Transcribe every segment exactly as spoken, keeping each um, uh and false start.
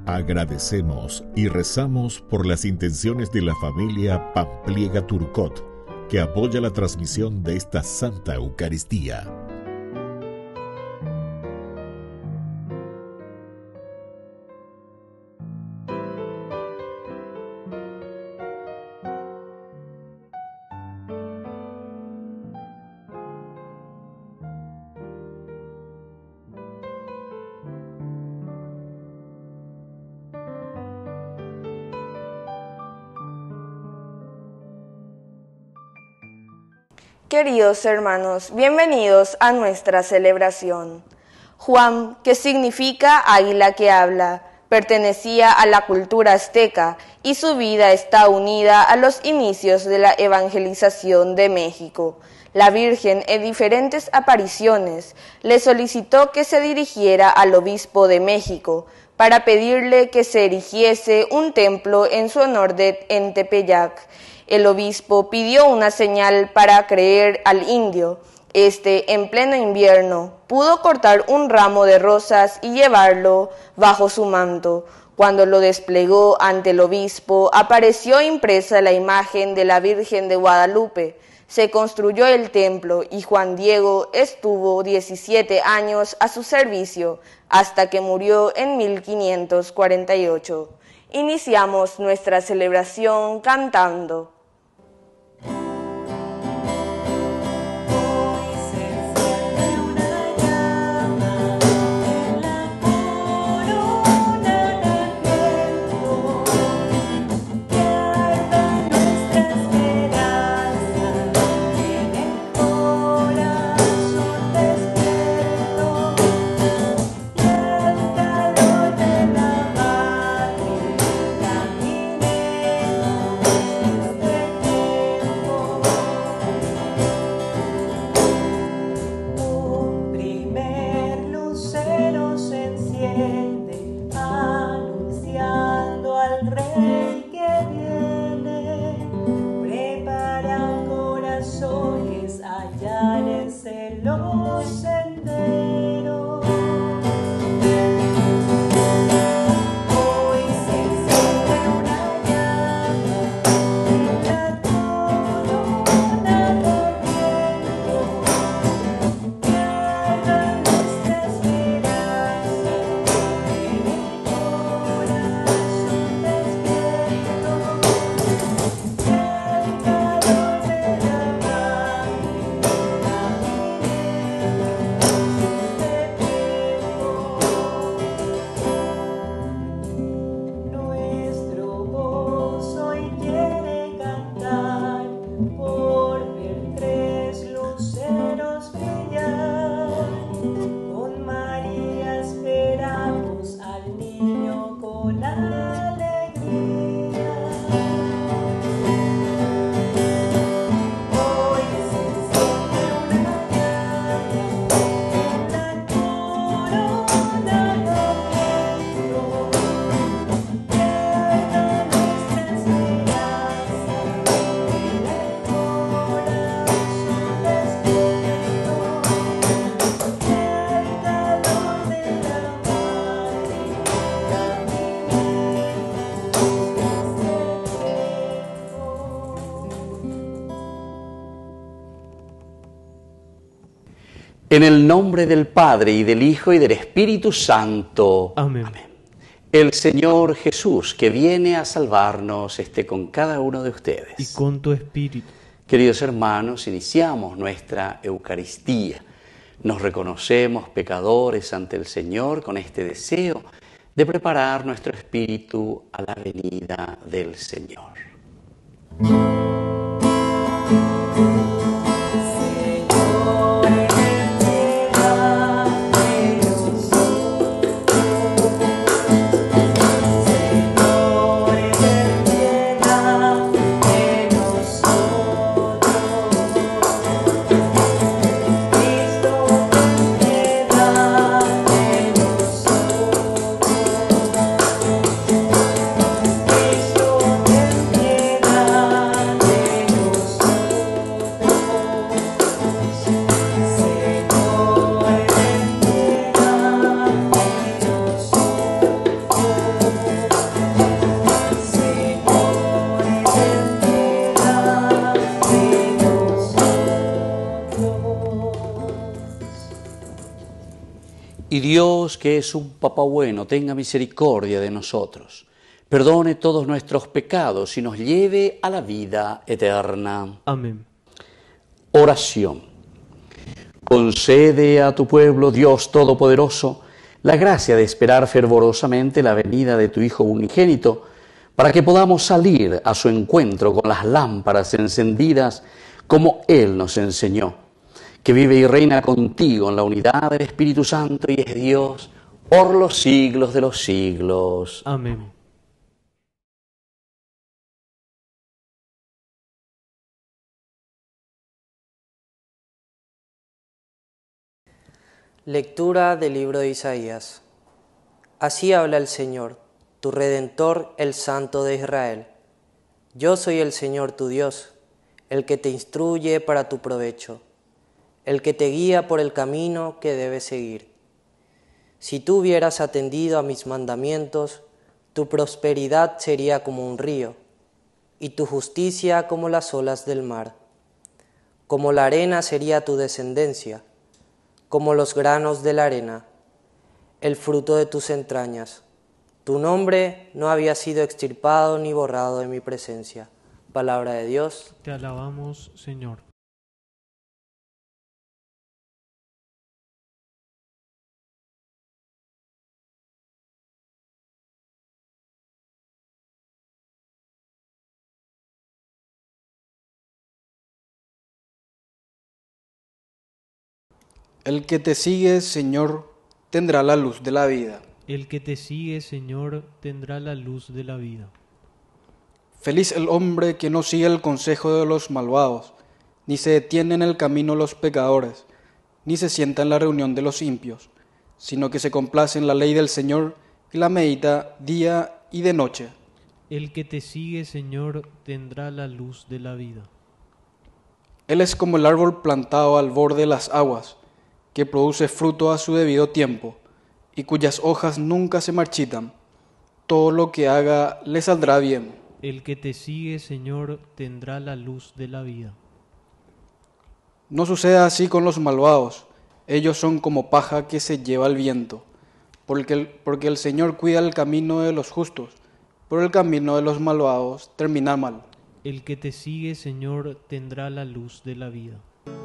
Agradecemos y rezamos por las intenciones de la familia Pampliega Turcot, que apoya la transmisión de esta Santa Eucaristía. Queridos hermanos, bienvenidos a nuestra celebración. Juan, que significa águila que habla, pertenecía a la cultura azteca y su vida está unida a los inicios de la evangelización de México. La Virgen, en diferentes apariciones, le solicitó que se dirigiera al obispo de México para pedirle que se erigiese un templo en su honor de, en Tepeyac. El obispo pidió una señal para creer al indio. Este, en pleno invierno, pudo cortar un ramo de rosas y llevarlo bajo su manto. Cuando lo desplegó ante el obispo, apareció impresa la imagen de la Virgen de Guadalupe. Se construyó el templo y Juan Diego estuvo diecisiete años a su servicio hasta que murió en mil quinientos cuarenta y ocho. Iniciamos nuestra celebración cantando. En el nombre del Padre, y del Hijo, y del Espíritu Santo. Amén. Amén. El Señor Jesús, que viene a salvarnos, esté con cada uno de ustedes. Y con tu espíritu. Queridos hermanos, iniciamos nuestra Eucaristía. Nos reconocemos pecadores ante el Señor con este deseo de preparar nuestro espíritu a la venida del Señor. Cristo, ten piedad. Y Dios, que es un Papá bueno, tenga misericordia de nosotros, perdone todos nuestros pecados y nos lleve a la vida eterna. Amén. Oración. Concede a tu pueblo, Dios Todopoderoso, la gracia de esperar fervorosamente la venida de tu Hijo unigénito, para que podamos salir a su encuentro con las lámparas encendidas como Él nos enseñó, que vive y reina contigo en la unidad del Espíritu Santo y es Dios por los siglos de los siglos. Amén. Lectura del libro de Isaías. Así habla el Señor, tu Redentor, el Santo de Israel. Yo soy el Señor tu Dios, el que te instruye para tu provecho, el que te guía por el camino que debes seguir. Si tú hubieras atendido a mis mandamientos, tu prosperidad sería como un río, y tu justicia como las olas del mar. Como la arena sería tu descendencia, como los granos de la arena, el fruto de tus entrañas. Tu nombre no había sido extirpado ni borrado de mi presencia. Palabra de Dios. Te alabamos, Señor. El que te sigue, Señor, tendrá la luz de la vida. El que te sigue, Señor, tendrá la luz de la vida. Feliz el hombre que no sigue el consejo de los malvados, ni se detiene en el camino los pecadores, ni se sienta en la reunión de los impios, sino que se complace en la ley del Señor y la medita día y de noche. El que te sigue, Señor, tendrá la luz de la vida. Él es como el árbol plantado al borde de las aguas, que produce fruto a su debido tiempo, y cuyas hojas nunca se marchitan. Todo lo que haga le saldrá bien. El que te sigue, Señor, tendrá la luz de la vida. No suceda así con los malvados. Ellos son como paja que se lleva el viento, porque el, porque el Señor cuida el camino de los justos, pero el camino de los malvados termina mal. El que te sigue, Señor, tendrá la luz de la vida.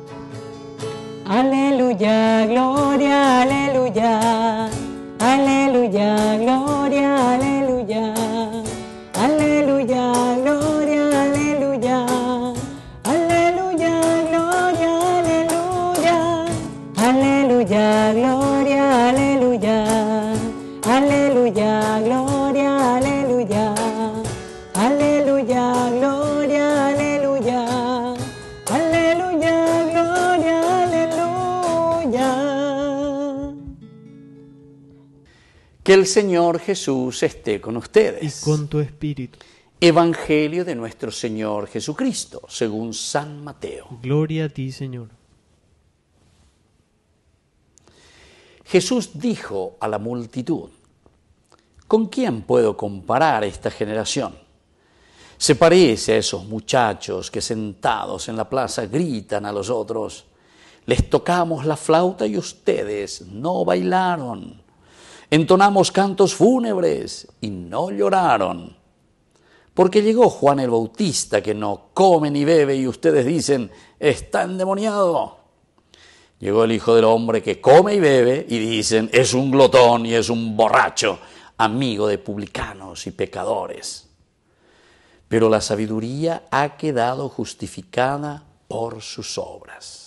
Aleluya, gloria, aleluya, aleluya, gloria, aleluya, aleluya, gloria, aleluya, aleluya, gloria, aleluya, aleluya, gloria, aleluya, aleluya, gloria, aleluya, aleluya, gloria, aleluya, aleluya, gloria, aleluya. Que el Señor Jesús esté con ustedes. Y con tu espíritu. Evangelio de nuestro Señor Jesucristo, según San Mateo. Gloria a ti, Señor. Jesús dijo a la multitud: ¿con quién puedo comparar esta generación? Se parece a esos muchachos que sentados en la plaza gritan a los otros: les tocamos la flauta y ustedes no bailaron. Entonamos cantos fúnebres y no lloraron. Porque llegó Juan el Bautista, que no come ni bebe, y ustedes dicen: está endemoniado. Llegó el Hijo del Hombre, que come y bebe, y dicen: es un glotón y es un borracho, amigo de publicanos y pecadores. Pero la sabiduría ha quedado justificada por sus obras.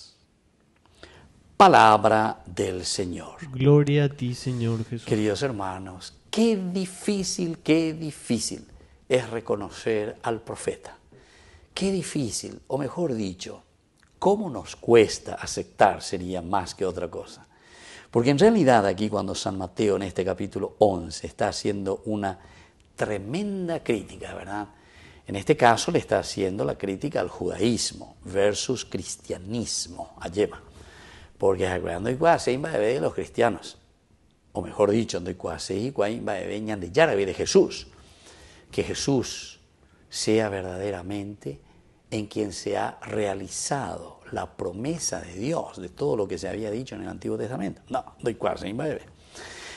Palabra del Señor. Gloria a ti, Señor Jesús. Queridos hermanos, qué difícil, qué difícil es reconocer al profeta. Qué difícil, o mejor dicho, cómo nos cuesta aceptar, sería más que otra cosa. Porque en realidad aquí cuando San Mateo en este capítulo once está haciendo una tremenda crítica, ¿verdad? En este caso le está haciendo la crítica al judaísmo versus cristianismo, a Yema. Porque cuando hay cuase va de los cristianos, o mejor dicho, cuando hay cuase y va de veñan de Yarabe de Jesús. Que Jesús sea verdaderamente en quien se ha realizado la promesa de Dios, de todo lo que se había dicho en el Antiguo Testamento. No, doy cuase va de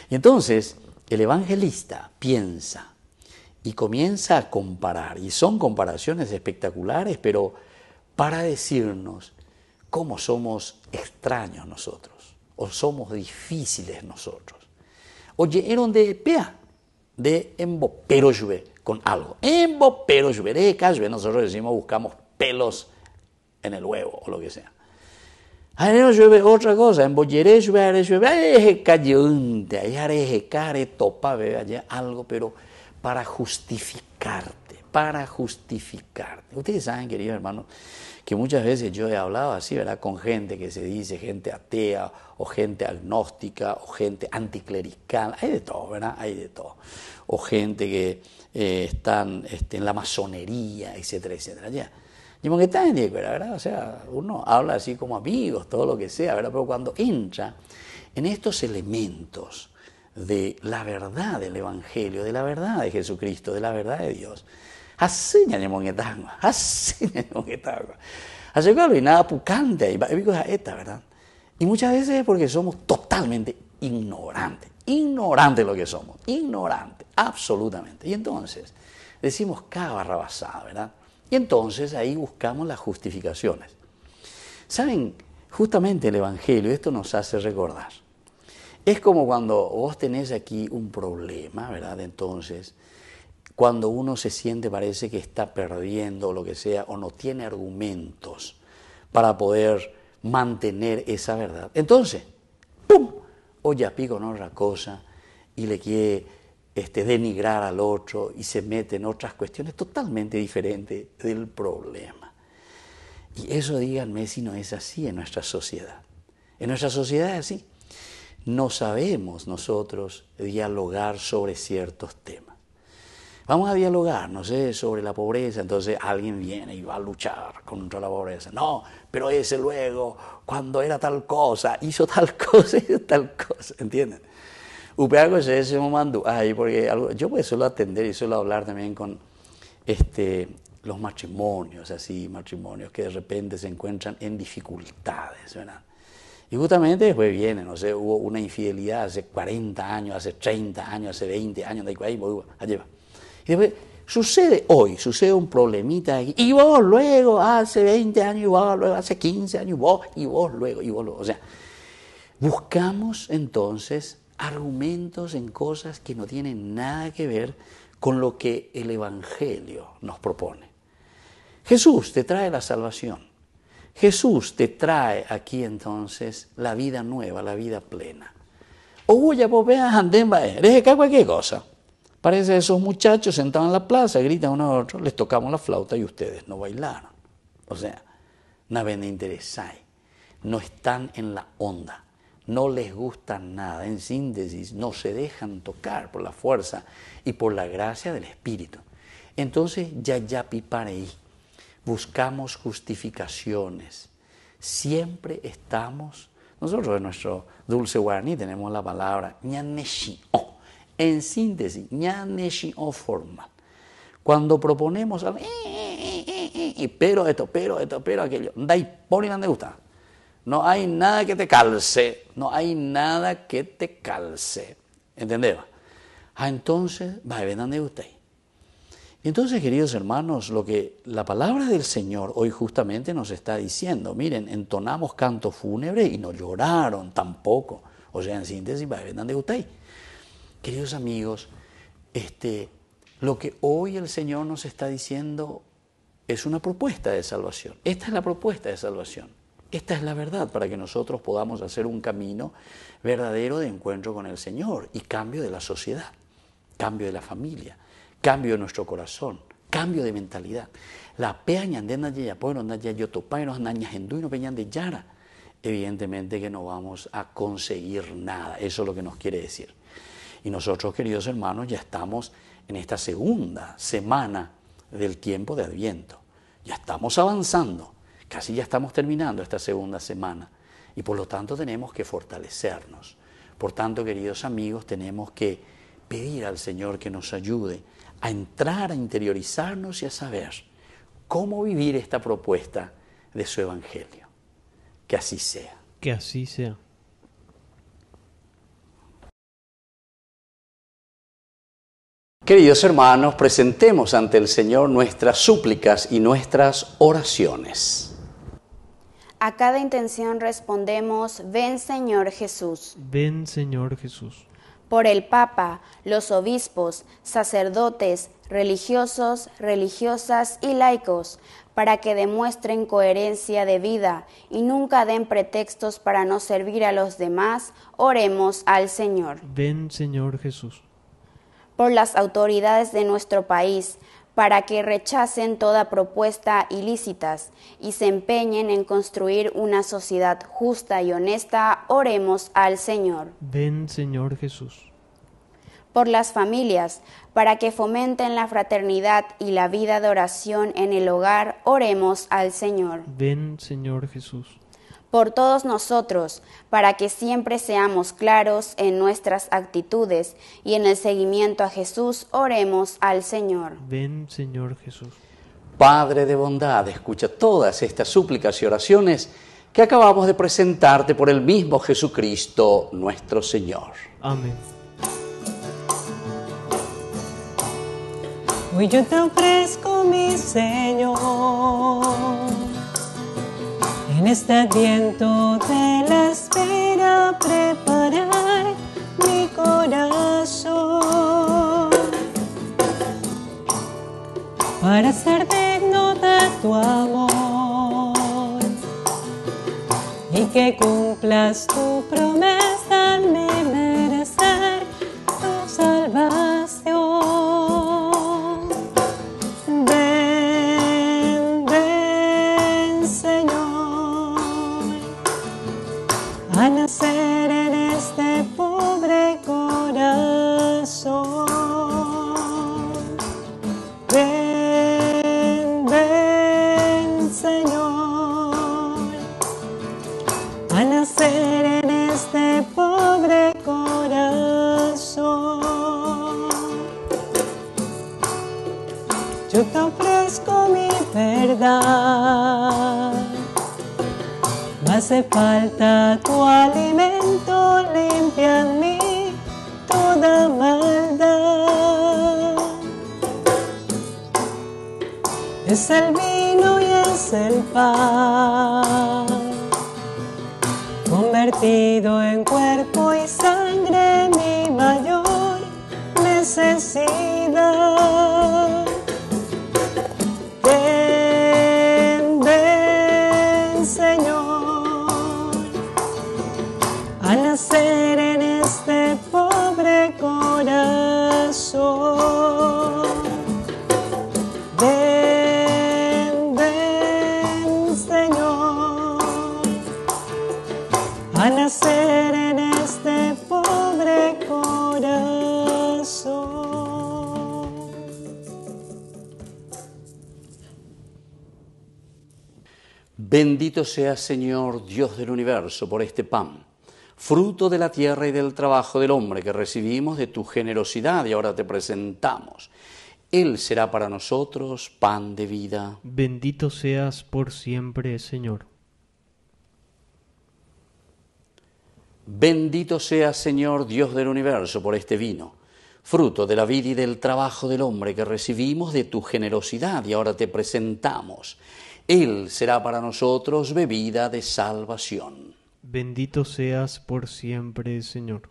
Y entonces el evangelista piensa y comienza a comparar, y son comparaciones espectaculares, pero para decirnos cómo somos extraños nosotros, o somos difíciles nosotros. Oyeron de pea, de embopero lluve con algo. Embopero lluve, nosotros decimos buscamos pelos en el huevo o lo que sea. Ahora llueve otra cosa, embolleré llueve, llueve, ay, cayunte, ay, areje, care, topa, allá algo, pero para justificarte, para justificarte. Ustedes saben, queridos hermanos, que muchas veces yo he hablado así, ¿verdad? Con gente que se dice gente atea, o gente agnóstica, o gente anticlerical, hay de todo, ¿verdad? Hay de todo. O gente que eh, están este, en la masonería, etcétera, etcétera. Ya. Y porque está en ¿verdad? O sea, uno habla así como amigos, todo lo que sea, ¿verdad? Pero cuando entra en estos elementos de la verdad del Evangelio, de la verdad de Jesucristo, de la verdad de Dios, así ñañemo ngetagua, así ñañemo ngetagua. Así que nada pucante y esta, ¿verdad? Y muchas veces es porque somos totalmente ignorantes, ignorantes lo que somos, ignorantes, absolutamente. Y entonces decimos cada barrabasada, ¿verdad? Y entonces ahí buscamos las justificaciones. ¿Saben? Justamente el Evangelio, esto nos hace recordar. Es como cuando vos tenés aquí un problema, ¿verdad? Entonces, cuando uno se siente, parece que está perdiendo o lo que sea, o no tiene argumentos para poder mantener esa verdad. Entonces, ¡pum! Oye, pico en otra cosa y le quiere este, denigrar al otro y se mete en otras cuestiones totalmente diferentes del problema. Y eso, díganme, si no es así en nuestra sociedad. En nuestra sociedad es así. No sabemos nosotros dialogar sobre ciertos temas. Vamos a dialogar, no sé, sobre la pobreza, entonces alguien viene y va a luchar contra la pobreza. No, pero ese luego, cuando era tal cosa, hizo tal cosa, hizo tal cosa, ¿entienden? Upeago es ese momento, ay, porque algo, yo pues suelo atender y suelo hablar también con este, los matrimonios, así, matrimonios que de repente se encuentran en dificultades, ¿verdad? Y justamente después viene, no sé, hubo una infidelidad hace cuarenta años, hace treinta años, hace veinte años, de ahí, allí va. Y después sucede hoy, sucede un problemita aquí, y vos luego, hace veinte años, y vos luego, hace quince años, y vos, y vos luego, y vos luego. O sea, buscamos entonces argumentos en cosas que no tienen nada que ver con lo que el Evangelio nos propone. Jesús te trae la salvación. Jesús te trae aquí entonces la vida nueva, la vida plena. Oye, pues vean, anden, eres que cualquier cosa. Parece esos muchachos sentados en la plaza, gritan uno a otro, les tocamos la flauta y ustedes no bailaron. O sea, no ven interesáis, no están en la onda, no les gusta nada. En síntesis, no se dejan tocar por la fuerza y por la gracia del Espíritu. Entonces, ya ya piparei. Buscamos justificaciones. Siempre estamos, nosotros en nuestro dulce guaraní tenemos la palabra ñaneshi'o. En síntesis, ñaneshi'o formal. Cuando proponemos algo, eh, eh, eh, eh, pero esto, pero esto, pero aquello, dai por y no te gusta. No hay nada que te calce, no hay nada que te calce. ¿Entendés? Ah, entonces, va, ven donde usted. Entonces, queridos hermanos, lo que la palabra del Señor hoy justamente nos está diciendo, miren, entonamos canto fúnebre y no lloraron tampoco. O sea, en síntesis, va, ven donde usted. Queridos amigos, este, lo que hoy el Señor nos está diciendo es una propuesta de salvación. Esta es la propuesta de salvación. Esta es la verdad para que nosotros podamos hacer un camino verdadero de encuentro con el Señor y cambio de la sociedad, cambio de la familia, cambio de nuestro corazón, cambio de mentalidad. La peña de Naya Pueblo, Naya Yotopaino, Naya Henduino, Peñan de Yara. Evidentemente que no vamos a conseguir nada. Eso es lo que nos quiere decir. Y nosotros, queridos hermanos, ya estamos en esta segunda semana del tiempo de Adviento. Ya estamos avanzando. Casi ya estamos terminando esta segunda semana y por lo tanto tenemos que fortalecernos. Por tanto, queridos amigos, tenemos que pedir al Señor que nos ayude a entrar, a interiorizarnos y a saber cómo vivir esta propuesta de su Evangelio. Que así sea. Que así sea. Queridos hermanos, presentemos ante el Señor nuestras súplicas y nuestras oraciones. A cada intención respondemos, ven Señor Jesús. Ven, Señor Jesús. Por el Papa, los obispos, sacerdotes, religiosos, religiosas y laicos, para que demuestren coherencia de vida y nunca den pretextos para no servir a los demás, oremos al Señor. Ven, Señor Jesús. Por las autoridades de nuestro país, para que rechacen toda propuesta ilícitas y se empeñen en construir una sociedad justa y honesta, oremos al Señor. Ven, Señor Jesús. Por las familias, para que fomenten la fraternidad y la vida de oración en el hogar, oremos al Señor. Ven, Señor Jesús. Por todos nosotros, para que siempre seamos claros en nuestras actitudes y en el seguimiento a Jesús, oremos al Señor. Ven, Señor Jesús. Padre de bondad, escucha todas estas súplicas y oraciones que acabamos de presentarte por el mismo Jesucristo, nuestro Señor. Amén. Hoy yo te ofrezco, mi Señor, en este adviento de la espera, preparar mi corazón para ser digno de tu amor y que cumplas tu promesa al merecer tu salvación. Ven, ven, Señor, a nacer en este pobre corazón. Ven, ven, Señor, a nacer en este pobre corazón. Yo te ofrezco mi verdad, me hace falta tu alimento, limpia en mí toda maldad. Es el vino y es el pan, convertido en cuerpo y sangre, mi mayor necesidad. Ven, ven, Señor, a nacer en este pobre corazón. Ven, ven, Señor, a nacer en este pobre corazón. Bendito seas, Señor, Dios del universo, por este pan, fruto de la tierra y del trabajo del hombre que recibimos de tu generosidad y ahora te presentamos. Él será para nosotros pan de vida. Bendito seas por siempre, Señor. Bendito seas, Señor, Dios del universo, por este vino, fruto de la vida y del trabajo del hombre que recibimos de tu generosidad y ahora te presentamos. Él será para nosotros bebida de salvación. Bendito seas por siempre, Señor.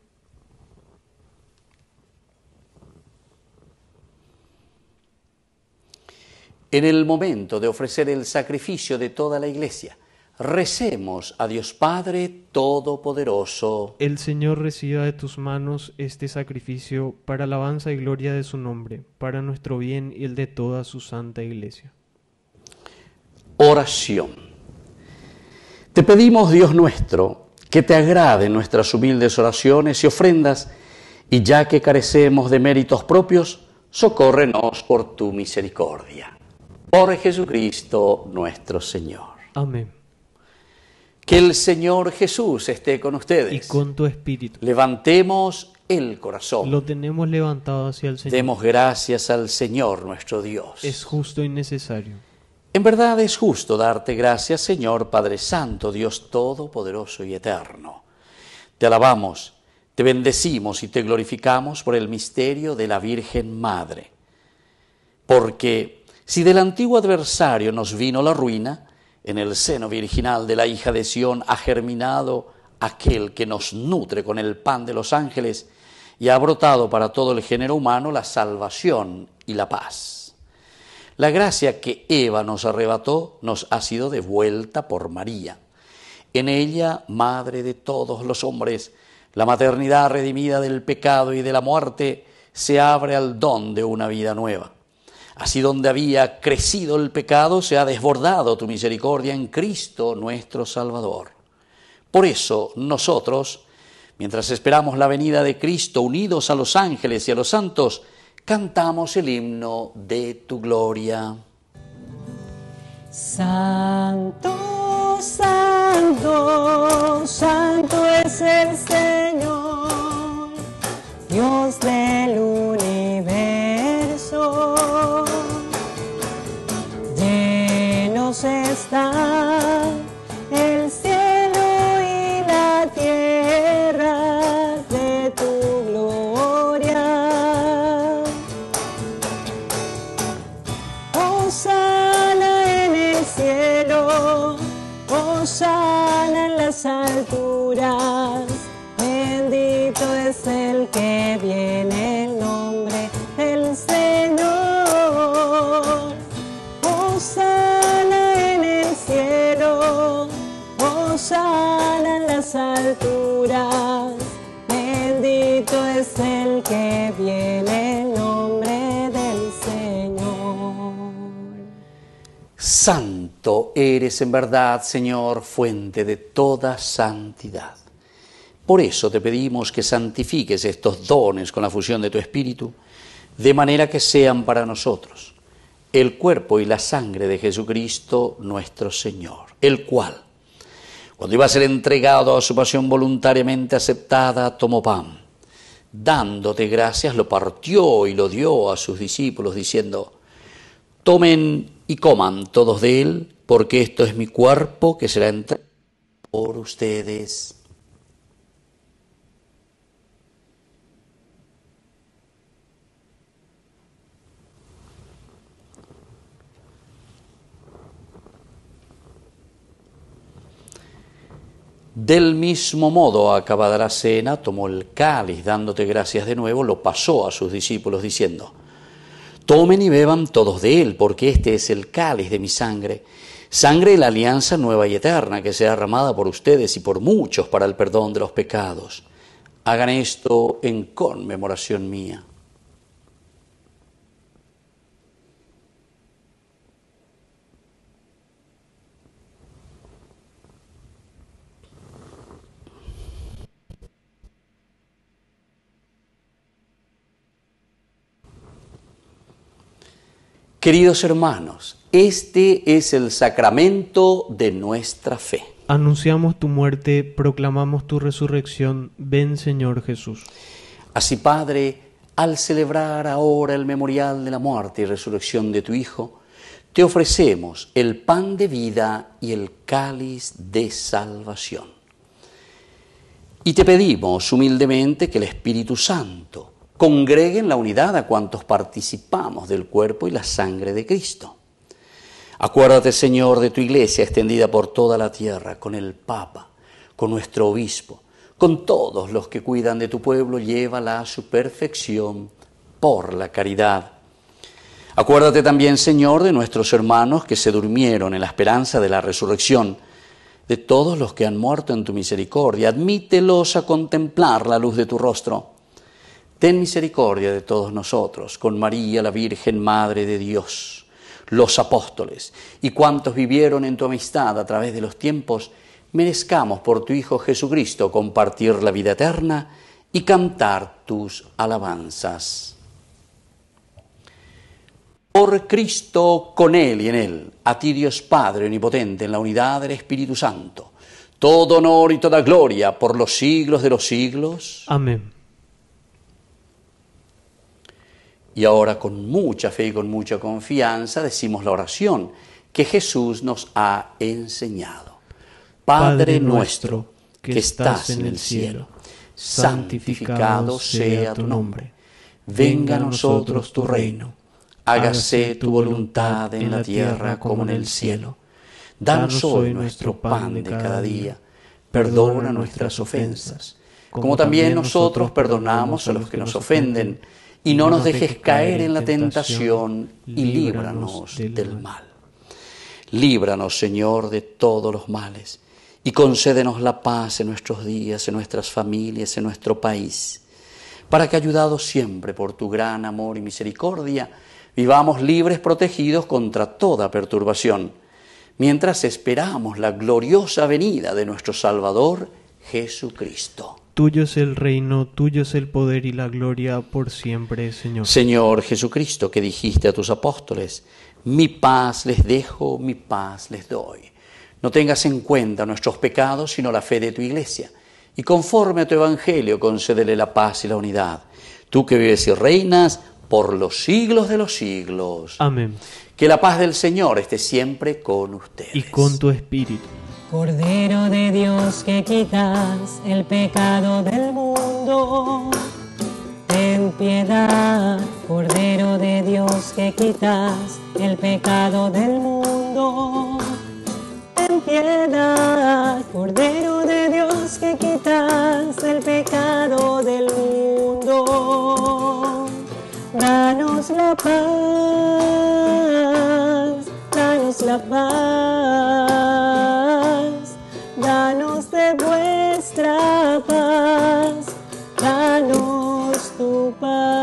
En el momento de ofrecer el sacrificio de toda la Iglesia, recemos a Dios Padre Todopoderoso. El Señor reciba de tus manos este sacrificio para alabanza y gloria de su nombre, para nuestro bien y el de toda su santa Iglesia. Oración. Te pedimos, Dios nuestro, que te agraden nuestras humildes oraciones y ofrendas, y ya que carecemos de méritos propios, socórrenos por tu misericordia. Por Jesucristo nuestro Señor. Amén. Que el Señor Jesús esté con ustedes. Y con tu espíritu. Levantemos el corazón. Lo tenemos levantado hacia el Señor. Demos gracias al Señor nuestro Dios. Es justo y necesario. En verdad es justo darte gracias, Señor Padre Santo, Dios Todopoderoso y Eterno. Te alabamos, Te bendecimos y te glorificamos por el misterio de la Virgen Madre, porque si del antiguo adversario nos vino la ruina, en el seno virginal de la hija de Sión ha germinado aquel que nos nutre con el pan de los ángeles y ha brotado para todo el género humano la salvación y la paz. La gracia que Eva nos arrebató nos ha sido devuelta por María. En ella, madre de todos los hombres, la maternidad redimida del pecado y de la muerte se abre al don de una vida nueva. Así donde había crecido el pecado, se ha desbordado tu misericordia en Cristo nuestro Salvador. Por eso nosotros, mientras esperamos la venida de Cristo, unidos a los ángeles y a los santos, cantamos el himno de tu gloria. Santo, santo, santo es el Señor, Dios del universo. Llenos está el cielo y la tierra de tu gloria. Hosana en el cielo, hosana en las alturas. Bendito es el que viene en nombre del Señor. Hosana en el cielo, hosana en las alturas. Bendito es el que viene en nombre del Señor. Santo eres en verdad, Señor, fuente de toda santidad. Por eso te pedimos que santifiques estos dones con la fusión de tu Espíritu, de manera que sean para nosotros el cuerpo y la sangre de Jesucristo nuestro Señor, el cual, cuando iba a ser entregado a su pasión voluntariamente aceptada, tomó pan. Dándote gracias, lo partió y lo dio a sus discípulos, diciendo: tomen y coman todos de él, porque esto es mi cuerpo que será entregado por ustedes. Del mismo modo, acabada la cena, tomó el cáliz, dándote gracias de nuevo, lo pasó a sus discípulos, diciendo: tomen y beban todos de él, porque este es el cáliz de mi sangre, sangre de la alianza nueva y eterna, que será derramada por ustedes y por muchos para el perdón de los pecados. Hagan esto en conmemoración mía. Queridos hermanos, este es el sacramento de nuestra fe. Anunciamos tu muerte, proclamamos tu resurrección. Ven, Señor Jesús. Así, Padre, al celebrar ahora el memorial de la muerte y resurrección de tu Hijo, te ofrecemos el pan de vida y el cáliz de salvación. Y te pedimos humildemente que el Espíritu Santo congregue en la unidad a cuantos participamos del cuerpo y la sangre de Cristo. Acuérdate, Señor, de tu Iglesia extendida por toda la tierra, con el Papa, con nuestro Obispo, con todos los que cuidan de tu pueblo, llévala a su perfección por la caridad. Acuérdate también, Señor, de nuestros hermanos que se durmieron en la esperanza de la resurrección, de todos los que han muerto en tu misericordia. Admítelos a contemplar la luz de tu rostro. Ten misericordia de todos nosotros, con María, la Virgen Madre de Dios, los apóstoles y cuantos vivieron en tu amistad a través de los tiempos, merezcamos por tu Hijo Jesucristo compartir la vida eterna y cantar tus alabanzas. Por Cristo, con Él y en Él, a ti Dios Padre Omnipotente, en la unidad del Espíritu Santo, todo honor y toda gloria por los siglos de los siglos. Amén. Y ahora, con mucha fe y con mucha confianza, decimos la oración que Jesús nos ha enseñado. Padre nuestro, que estás en el cielo, santificado sea tu nombre. Venga a nosotros tu reino. Hágase tu voluntad en la tierra como en el cielo. Danos hoy nuestro pan de cada día. Perdona nuestras ofensas, como también nosotros perdonamos a los que nos ofenden. Y no nos dejes caer en la tentación, y líbranos del mal. Líbranos, Señor, de todos los males, y concédenos la paz en nuestros días, en nuestras familias, en nuestro país, para que, ayudados siempre por tu gran amor y misericordia, vivamos libres, protegidos contra toda perturbación, mientras esperamos la gloriosa venida de nuestro Salvador, Jesucristo. Tuyo es el reino, tuyo es el poder y la gloria por siempre, Señor. Señor Jesucristo, que dijiste a tus apóstoles: mi paz les dejo, mi paz les doy. No tengas en cuenta nuestros pecados, sino la fe de tu Iglesia. Y conforme a tu Evangelio, concédele la paz y la unidad. Tú que vives y reinas por los siglos de los siglos. Amén. Que la paz del Señor esté siempre con ustedes. Y con tu espíritu. Cordero de Dios, que quitas el pecado del mundo, ten piedad. Cordero de Dios, que quitas el pecado del mundo, ten piedad. Cordero de Dios, que quitas el pecado del mundo, danos la paz, danos la paz, danos de vuestra paz, danos tu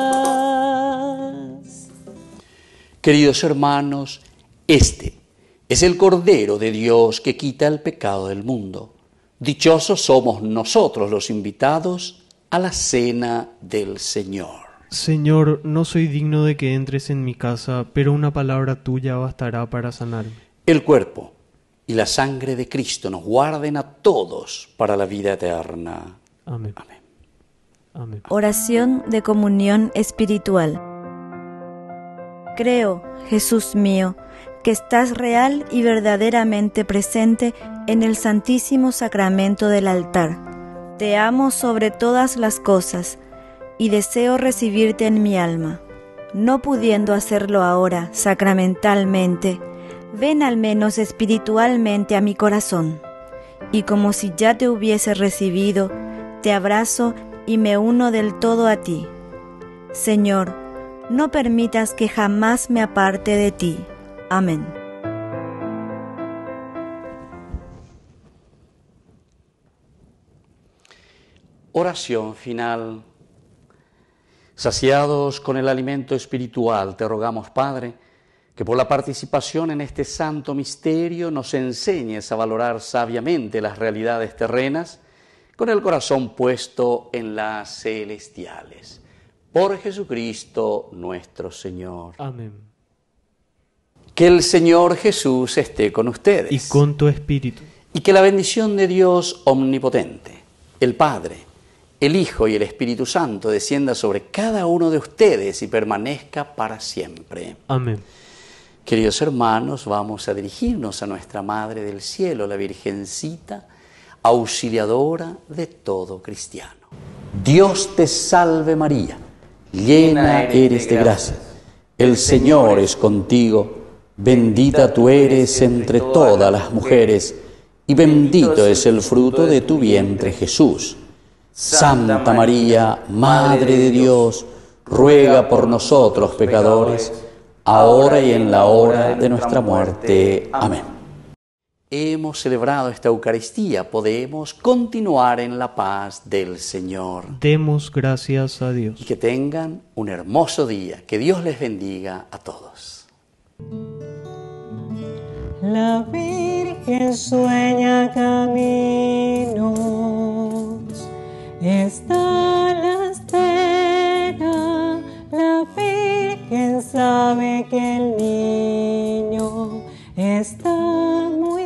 paz. Queridos hermanos, este es el Cordero de Dios que quita el pecado del mundo. Dichosos somos nosotros los invitados a la cena del Señor. Señor, no soy digno de que entres en mi casa, pero una palabra tuya bastará para sanarme. El cuerpo y la sangre de Cristo nos guarden a todos para la vida eterna. Amén. Amén. Amén. Oración de comunión espiritual. Creo, Jesús mío, que estás real y verdaderamente presente en el Santísimo Sacramento del altar. Te amo sobre todas las cosas y deseo recibirte en mi alma. No pudiendo hacerlo ahora sacramentalmente, ven al menos espiritualmente a mi corazón, y como si ya te hubiese recibido, te abrazo y me uno del todo a ti. Señor, no permitas que jamás me aparte de ti. Amén. Oración final. Saciados con el alimento espiritual, te rogamos, Padre, que por la participación en este santo misterio nos enseñes a valorar sabiamente las realidades terrenas con el corazón puesto en las celestiales. Por Jesucristo nuestro Señor. Amén. Que el Señor Jesús esté con ustedes. Y con tu espíritu. Y que la bendición de Dios omnipotente, el Padre, el Hijo y el Espíritu Santo descienda sobre cada uno de ustedes y permanezca para siempre. Amén. Queridos hermanos, vamos a dirigirnos a nuestra Madre del Cielo, la Virgencita, auxiliadora de todo cristiano. Dios te salve María, llena eres de gracia, el Señor es contigo, bendita tú eres entre todas las mujeres, y bendito es el fruto de tu vientre Jesús. Santa María, Madre de Dios, ruega por nosotros pecadores, ahora y en la hora de nuestra muerte. Amén. Hemos celebrado esta Eucaristía, podemos continuar en la paz del Señor. Demos gracias a Dios. Y que tengan un hermoso día. Que Dios les bendiga a todos. La Virgen sueña caminos, está a la espera. La Virgen sabe que el niño está muy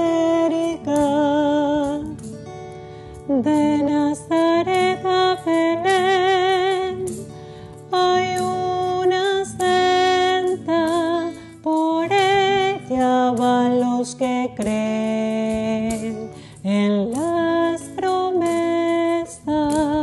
cerca. De Nazaret a Belén hay una senda, por ella van los que creen en las promesas.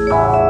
Música